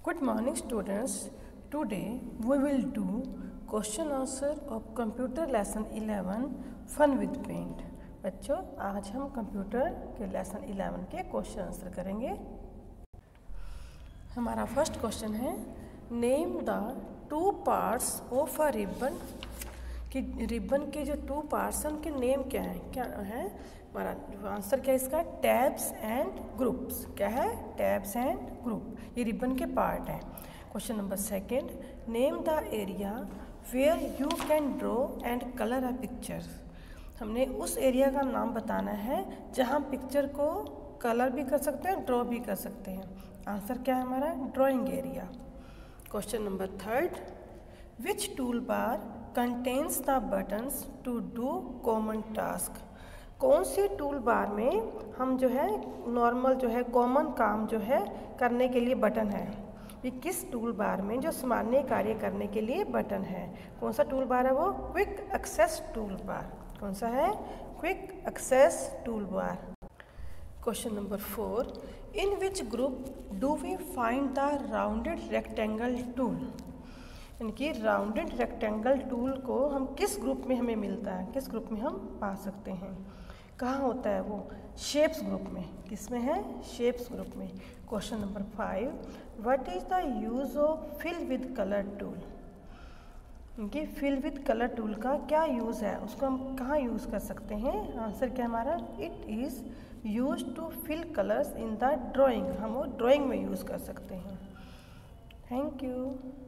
Good morning students. Today we will do question answer of computer lesson 11 fun with paint. बच्चों आज हम computer के lesson 11 के question answer करेंगे। हमारा फर्स्ट क्वेश्चन है name the two parts of a ribbon. कि ribbon के जो टू पार्ट्स हैं उनके नेम क्या है हमारा आंसर क्या है इसका, टैब्स एंड ग्रुप्स। क्या है? Tabs and group. ये रिबन के पार्ट हैं। Question number second, name the area where you can draw and colour a picture. हमने उस एरिया का नाम बताना है जहाँ पिक्चर को कलर भी कर सकते हैं, ड्रॉ भी कर सकते हैं। आंसर क्या है हमारा? Drawing area. Question number third, which tool bar contains the buttons to do common task. कौन सी टूल बार में हम जो है नॉर्मल जो है कॉमन काम जो है करने के लिए बटन है। ये किस टूल बार में जो सामान्य कार्य करने के लिए बटन है, कौन सा टूल बार है वो? Quick access tool bar. कौन सा है? Quick access tool bar. Question number four, in which group do we find the rounded rectangle tool. इनकी राउंडेड रेक्टेंगल टूल को हम किस ग्रुप में हमें मिलता है, किस ग्रुप में हम पा सकते हैं? कहाँ होता है वो? शेप्स ग्रुप में। किस में है? शेप्स ग्रुप में। Question number 5, what is the use of fill with colour tool. इनकी फिल विद कलर टूल का क्या यूज़ है, उसको हम कहाँ यूज़ कर सकते हैं? आंसर क्या हमारा? It is use to fill colours in the drawing. हम वो ड्राइंग में यूज़ कर सकते हैं। Thank you.